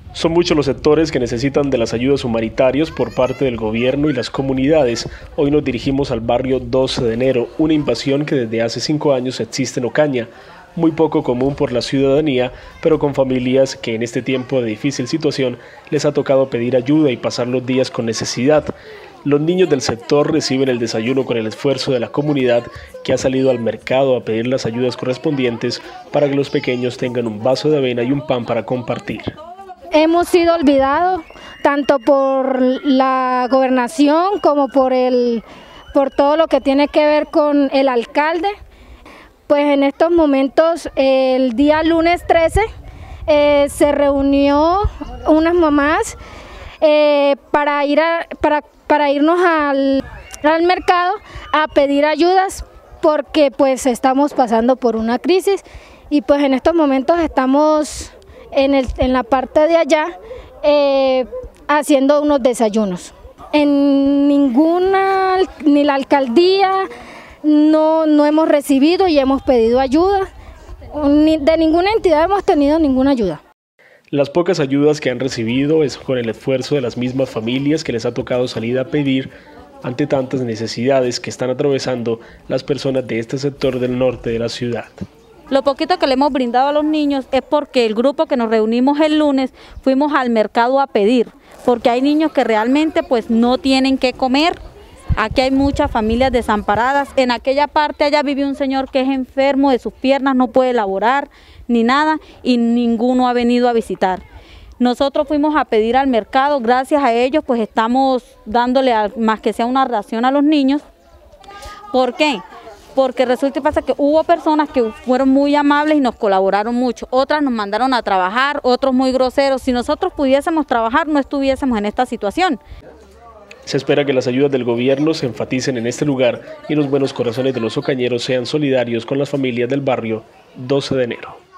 Son muchos los sectores que necesitan de las ayudas humanitarias por parte del gobierno y las comunidades. Hoy nos dirigimos al barrio 12 de enero, una invasión que desde hace 5 años existe en Ocaña. Muy poco común por la ciudadanía, pero con familias que en este tiempo de difícil situación les ha tocado pedir ayuda y pasar los días con necesidad. Los niños del sector reciben el desayuno con el esfuerzo de la comunidad que ha salido al mercado a pedir las ayudas correspondientes para que los pequeños tengan un vaso de avena y un pan para compartir. Hemos sido olvidados tanto por la gobernación como por todo lo que tiene que ver con el alcalde. Pues en estos momentos, el día lunes 13, se reunió unas mamás para irnos al mercado a pedir ayudas porque pues estamos pasando por una crisis y pues en estos momentos estamos en la parte de allá haciendo unos desayunos. Ni la alcaldía no hemos recibido y hemos pedido ayuda. De ninguna entidad hemos tenido ninguna ayuda. Las pocas ayudas que han recibido es con el esfuerzo de las mismas familias que les ha tocado salir a pedir ante tantas necesidades que están atravesando las personas de este sector del norte de la ciudad. Lo poquito que le hemos brindado a los niños es porque el grupo que nos reunimos el lunes fuimos al mercado a pedir, porque hay niños que realmente pues no tienen qué comer. Aquí hay muchas familias desamparadas. En aquella parte allá vive un señor que es enfermo de sus piernas, no puede laborar ni nada y ninguno ha venido a visitar. Nosotros fuimos a pedir al mercado, gracias a ellos pues estamos dándole más que sea una ración a los niños. ¿Por qué? Porque resulta y pasa que hubo personas que fueron muy amables y nos colaboraron mucho. Otras nos mandaron a trabajar, otros muy groseros. Si nosotros pudiésemos trabajar, no estuviésemos en esta situación. Se espera que las ayudas del gobierno se enfaticen en este lugar y los buenos corazones de los ocañeros sean solidarios con las familias del barrio 12 de enero.